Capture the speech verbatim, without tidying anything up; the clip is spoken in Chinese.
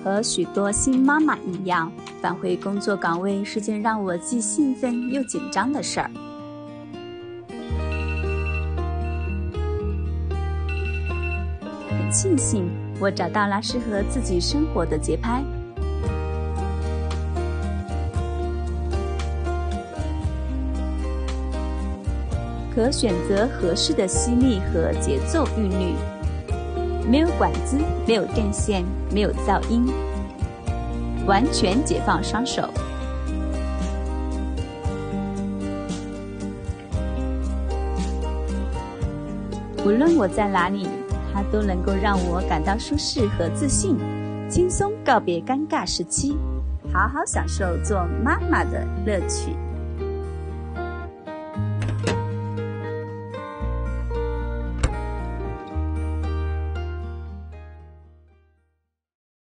和许多新妈妈一样，返回工作岗位是件让我既兴奋又紧张的事儿。很庆幸我找到了适合自己生活的节拍。可选择合适的吸力和节奏韵律，没有管子，没有电线，没有噪音，完全解放双手。无论我在哪里，它都能够让我感到舒适和自信，轻松告别尴尬时期，好好享受做妈妈的乐趣。